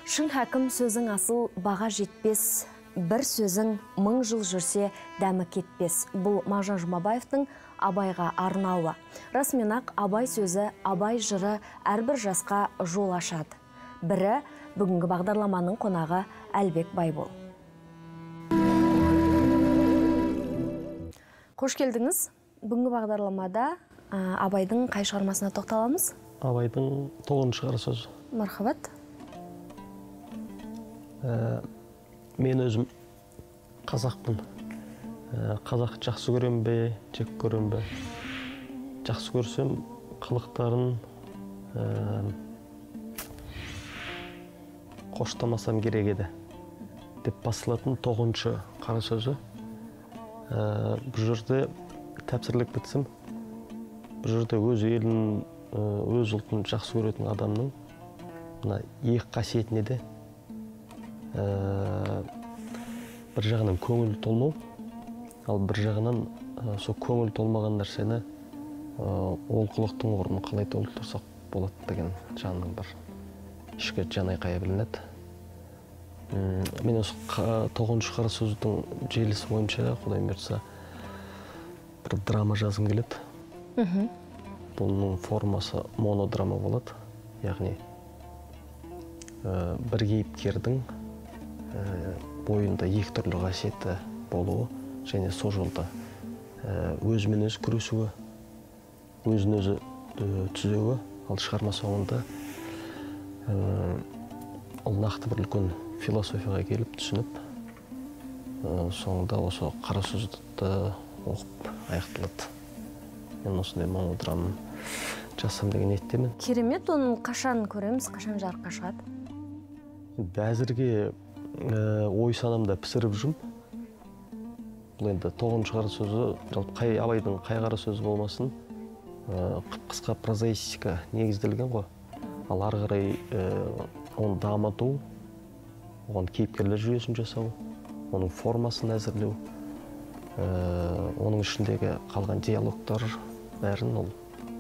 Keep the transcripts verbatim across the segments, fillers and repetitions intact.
Шын хәкім сөзің асыл баға жетпес, бір сөзің мың жыл жүрсе дәмі кетпес. Бұл Мағжан Жұмабаевтың Абайға арнауы. Расымен-ақ Абай сөзі, Абай жыры әрбір жасқа жол ашады. Бірі бүгінгі бағдарламаның қонағы Әлбек Байбол. Қош келдіңіз. Бүгінгі бағдарламада Абайдың қай шығармасына тоқталамыз? Абайдың тоғызыншы қара сөзі. Мархабат. Мен өзім қазақпын. Қазақ жақсы көрем бе, жек көрем бе? Жақсы көрсем, қылықтарын қоштамасам керек еді деп басылатын тоғызыншы қара сөзі. Бұл жерде тәпсірлік бітсім, бұл жерде өз елін, өз ұлтын жақсы көретін адамның екі қасиетіне де бір жағынан көңіл толмау, ал бір жағынан сол көңіл толмаған нәрсені олқылықтың орнын қалай толтырсақ болады деген жанның бір ішкі жан айқайы білінеді. Мен осы тоғызыншы қара сөздің желісі бойынша, Құдай берсе, бір драма жазғым келеді. Бұның формасы монодрама болады, яғни бір кейіпкердің бойында екі түрлі қасиеті болуы және сол жолда өзімен өзі күресуі, өзін өзі түзеуі, ал шығарма соңында ол нақты бір үлкен философияға келіп түсініп, соңында осы қара сөзді оқып аяқталады. Мен осындай монодраманы жазсам деген ниеттемін. Керемет, оны қашан көреміз, қашан жарыққа шығады? Әзірге ой санамда пісіріп жүрмін. Бұл енді тоғызыншы қара сөзі, жалпы Абайдың қай қара сөзі болмасын, қысқа прозаистика негізделген ғой. Ал ары қарай оны дамыту, оған кейіпкерлер жүйесін жасау, оның формасын әзірлеу, оның ішіндегі қалған диалогтар бәрін ол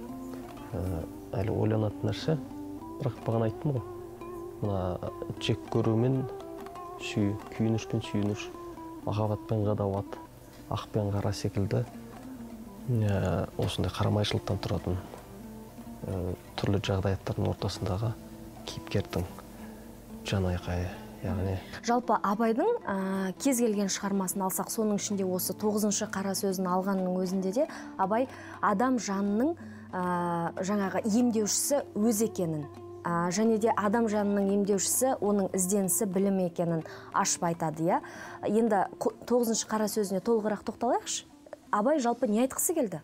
әлі ойланатын нәрсе. Бірақ бағана айттым ғой, мына жек көрумен сүй, күйінішпен сүйініш, махаббатпен ғадауат, ақ пен қара секілді осындай қарамайшылықтан тұратын түрлі жағдаяттардың ортасындағы кейіпкердің жан айқайы. Жалпы Абайдың кез келген шығармасын алсақ, соның ішінде осы тоғызыншы қара сөзін алғанның өзінде де Абай адам жанының жаңағы емдеушісі өз екенін, және де адам жанының емдеушісі оның ізденісі білім екенін ашып айтады. Енді тоғызыншы қара сөзіне толығырақ тоқталайықшы. Абай жалпы не айтқысы келді?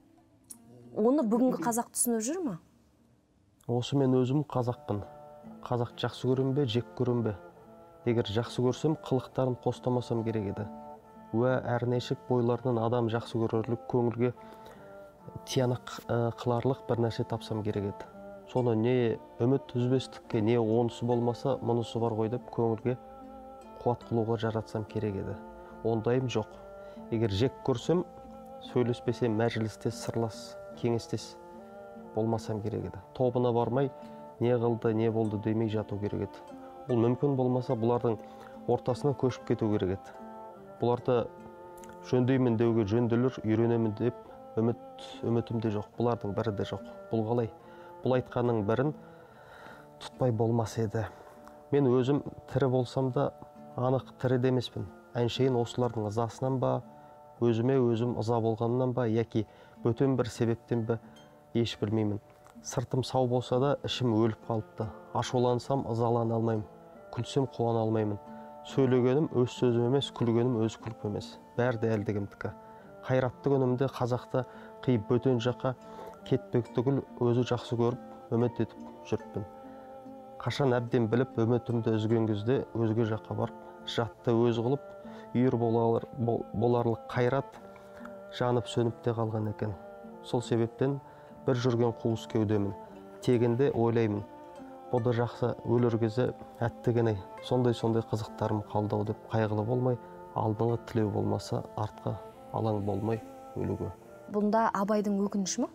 Оны бүгінгі қазақ түсініп жүр ме? Осы мен өзім қазақпын. Қазақ жақсы көрем бе, жек көрем бе? Егер жақсы көрсем, қылықтарын қостамасам керек еді. Уә әрнешік бойларынан адам жақсы көрерлік, көңілге тиянақ қыларлық бір нәрсе тапсам керек еді. Соны не үміт үзбестікке, не онысы болмаса, мұнысы бар ғой деп көңілге қуат қылуға жаратсам керек еді. Ондайым жоқ. Егер жек көрсем, сөйлеспесем, мәжілістес, сырлас, кеңестес болмасам керек еді. Тобына бармай, не қылды, не болды демей жату керек еді. Бұл мүмкін болмаса, бұлардың ортасына көшіп кету керек еді. Бұларды жөндеймін деуге жөнделер, үйренемін деп үміт, үмітім де жоқ. Бұлардың бірі де жоқ. Бұл қалай? Бұл айтқанның бірін тұтпай болмас еді. Мен өзім тірі болсам да, анық тірі демеспін. Әншейін осылардың ызасынан ба, өзіме өзім ыза болғанынан ба, яки бөтен бір себептен бе, еш білмеймін. Сыртым сау болса да, ішім өліп қалыпты. Ашулансам, ызалана алмаймын. Күлсем, қуана алмаймын. Сөйлегенім өз сөзім емес, күлгенім өз күліп емес. Бәрі де әлдігімдікі. Қайратты күнімде қазақты қиып бөтен жаққа кетпек түгіл өзі жақсы көріп, үміт етіп жүріппін. Қашан әбден біліп, үмітімді үзген кезде өзге жаққа барып, жатты өз қылып, үйір боларлық қайрат жанып сөніп те қалған екен. Сол себептен бір жүрген қуыс кеудемін. Тегінде ойлаймын, бұда жақсы өлер кезде әттігеней, сондай-сондай қызықтарым қалдау деп қайғылы болмай, алдыңғы тілеу болмаса, артқа алаң болмай өлуге. Бұнда Абайдың өкініші ме?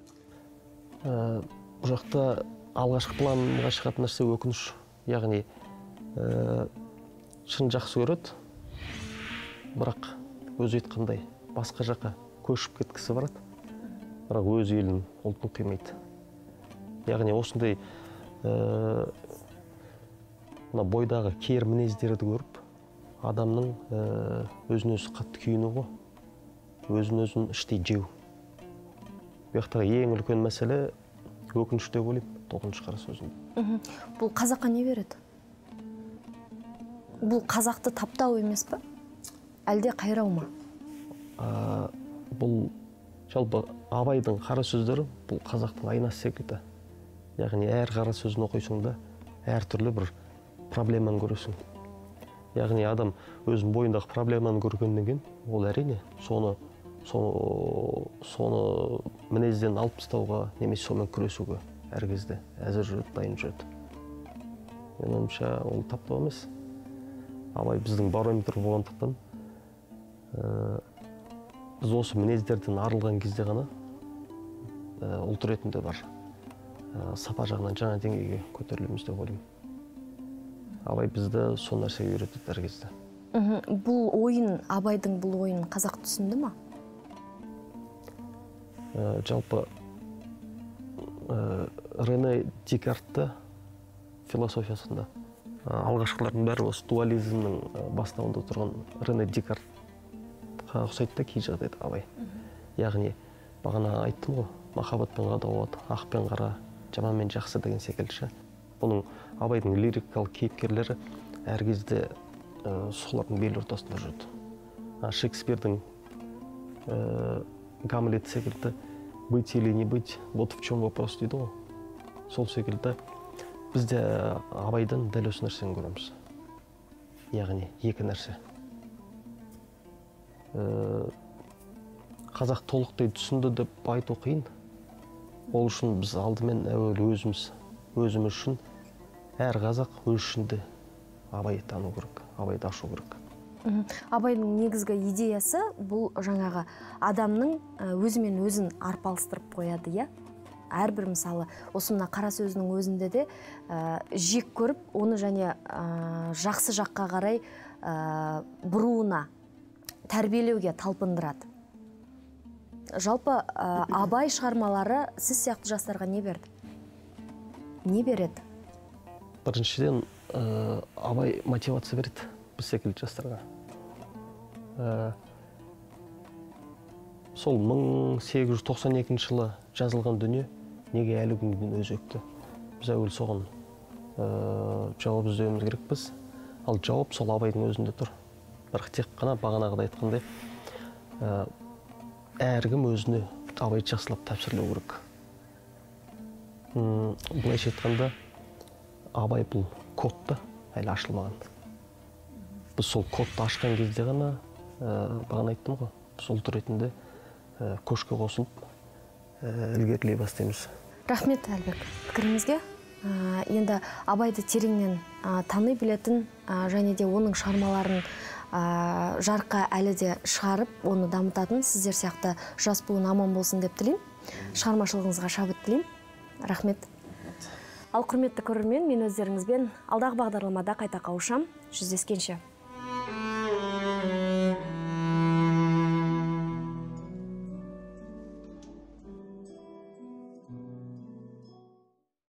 Бұл жақта алғашқы планға шығатын нәрсе өкініш. Яғни ә, шын жақсы көреді, бірақ өзі айтқандай басқа жаққа көшіп кеткісі барады, бірақ өз елін, ұлтын қимайды. Яғни осындай ә, мына бойдағы кер мінездерді көріп, адамның ә, өзін-өзі қатты күйіну, өзін-өзін іштей жеу. Бұяқтағы ең үлкен мәселе өкінішті деп ойлаймын, тоғызыншы қара сөзінде. Бұл қазаққа не береді? Бұл қазақты таптау емес пе? Әлде қайрау ма? А, бұл жалпы Абайдың қара сөздері бұл қазақтың айнасы секілді. Яғни әр қара сөзін оқисың да, әр түрлі бір проблеманы көресің. Яғни адам өзінің бойындағы проблеманы көргеннен кейін, ол әрине соны соны, соны мінезден алып тастауға, немесе сонымен күресуге әр кезде әзір жүреді, дайын жүреді. Менің ойымша ол таптау емес. Абай біздің барометр болғандықтан, ә, біз осы мінездерден арылған кезде ғана ә, ұлт ретінде бар ә, сапа жағынан жаңа деңгейге көтерілеміз деп ойлаймын. Абай бізді сол нәрсеге үйретеді әр кезде. Бұл ойын, Абайдың бұл ойын қазақ түсінді ма? Ә, жалпы ә, Рене Декартты философиясында ә, алғашқылардың бәрі осы дуализмнің бастауында тұрған Рене Декартқа ұқсайды да кей жағдайда Абай. Яғни бағана айттым ғой, махаббат пен ғадауат, ақ пен қара, жаман мен жақсы деген секілді. Бұның Абайдың лирикалық кейіпкерлері әр кезде ә, солардың бел ортасында жүрді. Шекспирдің ә, Гамлет секілді быть или не быть, вот в чем вопрос дейді ғой. Сол секілді бізде Абайдан дәл осы нәрсені көреміз. Яғни екі нәрсе. Ә, қазақ толықтай түсінді деп айту қиын. Ол үшін біз алдымен әуелі өзіміз, өзіміз үшін әр қазақ өз ішінде Абайды тану керек, Абайды ашу керек. Абайдың негізгі идеясы бұл жаңағы адамның өзімен өзін арпалыстырып қояды, иә? Әрбір мысалы, осы мына қара сөзінің өзінде де ә, жек көріп, оны және ә, жақсы жаққа қарай ә, бұруына, тәрбиелеуге талпындырады. Жалпы ә, Абай шығармалары сіз сияқты жастарға не берді? Не береді? Біріншіден, ә, Абай мотивация береді біз секілді жастарға. Ә, сол мың сегіз жүз тоқсан екінші жылы жазылған дүние неге әлі күнге дейін өзекті? Біз әуелі соған ә, жауап іздеуіміз керекпіз. Ал жауап сол Абайдың өзінде тұр. Бірақ тек қана бағанағыда айтқандай, ә, әркім өзіне Абайды жақсылап тәпсірлеу керек. Былайша айтқанда, Абай бұл кодты әлі ашылмаған. Біз сол кодты ашқан кезде ғана, ә, бағана айттым ғой, біз ұлт ретінде ә, көшке қосылып, ә, ілгерілей бастаймыз. Рахмет, Әлбек, пікіріңізге. Ә, енді Абайды тереңнен ә, тани білетін ә, және де оның шығармаларын ә, жарыққа әлі де шығарып, оны дамытатын сіздер сияқты жас буын аман болсын деп тілеймін. Шығармашылығыңызға шабыт тілеймін. Рахмет. Ал құрметті көрермен, мен өздеріңізбен алдағы бағдарламада қайта қауышам. Жүздескенше.